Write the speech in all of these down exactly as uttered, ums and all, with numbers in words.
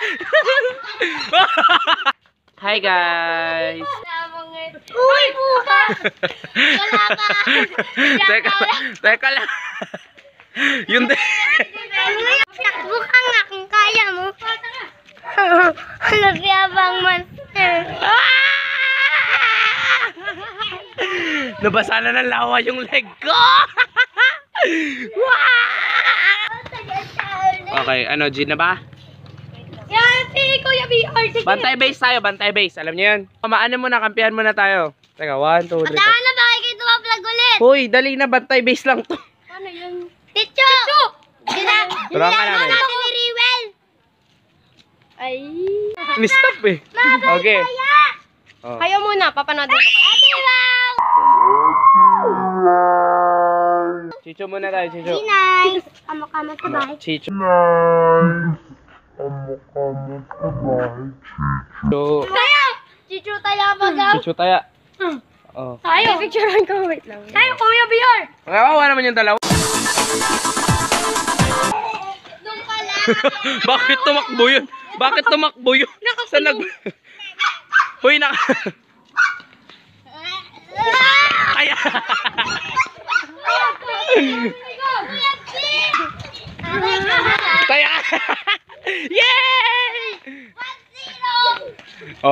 Hi guys! Uy, buka! Wala ka! Teka, teka lang. Yun din. Takbo ka nga kung kaya mo. Nagyabang monster. Nabasa na ng lawa yung leg ko. Okay, ano, G na ba? Yan si Kuya B R. Bantay base tayo, bantay base. Alam niyo yun? Maano muna, kampihan muna tayo. Teka, one, two, three. Matahan na ba kayo tumaplag ulit? Hoy, dali na, bantay base lang to. Ano yun? Ticho! Ticho! Turuan ka namin. natin ni Riwel. Ay. Ni-stop eh. Okay. Oh. Kayo muna, papanoodin ko kayo. Ate, wow! Chicho muna tayo, Chicho. Nice! Amo-kamo sa bahay. Chicho. So, Tayo! Chicho tayo magaw. Chicho tayo. Oh. Tayo. Picturean ko, wait lang. Tayo, Kuya B R. Nakawawa naman yung dalawa. Doon ka lang. Bakit tumakbo yun? Bakit tumakbo yun? Sa nag... Hoy, naka... Kaya... Kaya... Yay! one zero! Oh.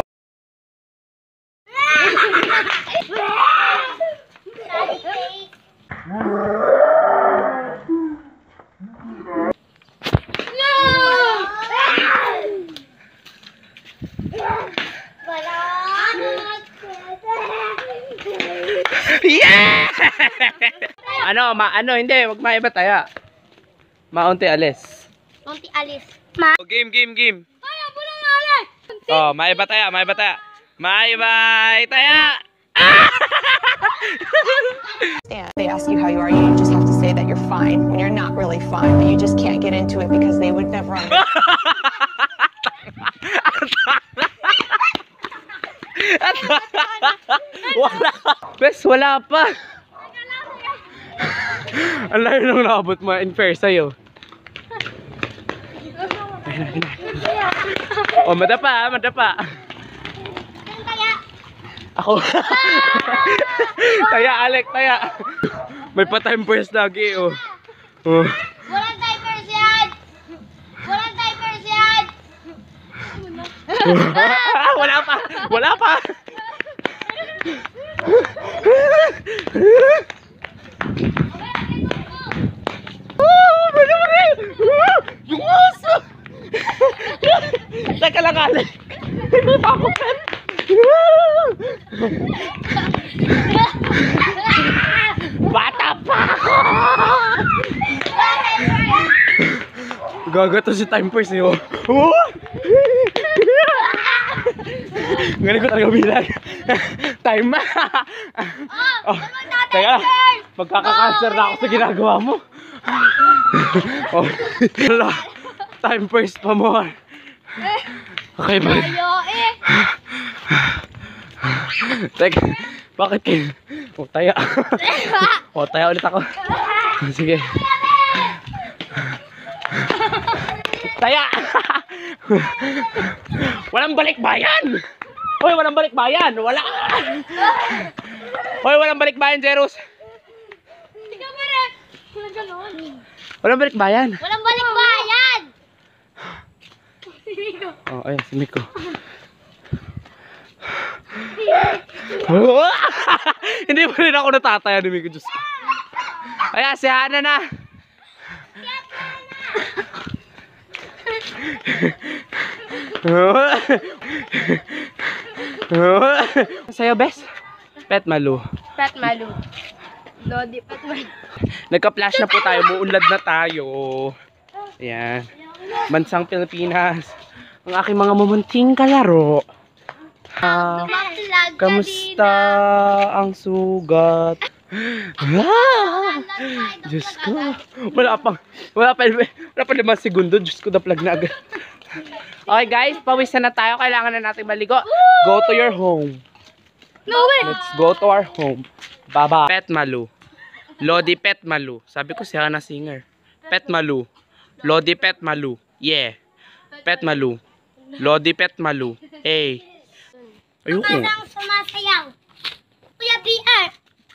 Yeah! Ano, ma ano, hindi, wag maiba tayo. Maunti alis. Monty Alice. Ma. Oh, game, game, game. Tayo, bulang alis! Oh, maiba tayo, maiba tayo. Maiba tayo. And they ask you how you are, you just have to say that you're fine when you're not really fine, but you just can't get into it because they would never understand. Wala. Bes, wala pa. Ang layo nang naabot mo in fair sa'yo. Oh, madapa, madapa. Ako. Taya, Alec, taya. May pa-time first lagi, oh. Oh. Walang diapers yan! Walang diapers yan! Wala pa, wala pa. Yung aso! Teka lang, Alec. May pakupan. Bata pa ako! Gagato si time first eh, oh. Ngayon ko talaga bilang. Time na. Oh, teka lang. Magkaka-cancer na ako sa ginagawa mo. Oh, time first pa mo. Okay ba? Ayo eh! Teka, bakit kayo? O, taya. O, taya ulit ako. Sige. Taya! Walang balik bayan! Hoy, walang balik bayan! Wala! Hoy, walang balik bayan, Zeros! Hindi ka pa rin! Wala ganon. Walang balik bayan! Walang balik bayan! Oh, ayun, si Miko. Hindi pa rin ako natataya ni Miko, Diyos ko. Kaya, si Hana na. Sa'yo, Bes? Pet Malu. Pet Malu. Lodi Pet Malu. Nagka-flash na po tayo. Muunlad na tayo. Ayan. Bansang Pilipinas. Ang aking mga mumunting kalaro. Ah, kamusta ang sugat? Ah, Diyos ko. Wala pang, wala pa, wala pa limang segundo. Diyos ko, naplag na agad. Okay guys, pawisan na tayo. Kailangan na natin maligo. Go to your home. No way! Let's go to our home. Baba. Pet Malu. Lodi Pet Malu. Sabi ko siya na singer. Pet Malu. Lodi Pet Malu. Yeah. Pet Malu. Lodi Pet Malu. A. Ayoko. Parang sumasayaw. Kuya B R.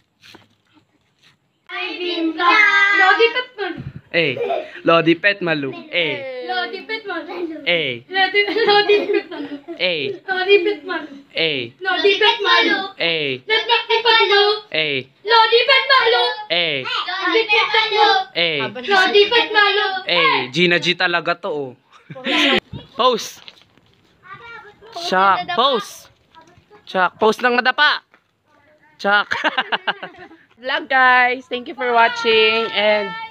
Lodi Pet Malu. A. Lodi Pet Malu. A. Lodi Pet Malu. A. Lodi Lodi Pet Malu. A. Lodi Pet Malu. A. Lodi Pet Malu. A. Lodi Pet Malu. A. Lodi Pet Malu. A. Lodi Pet Malu. A. Lodi Pet Malu. A. Gina G talaga to, oh. Pose. Chuck. Pose. Chuck. Pose ng nadapa. Chuck. Vlog, guys. Thank you for watching. And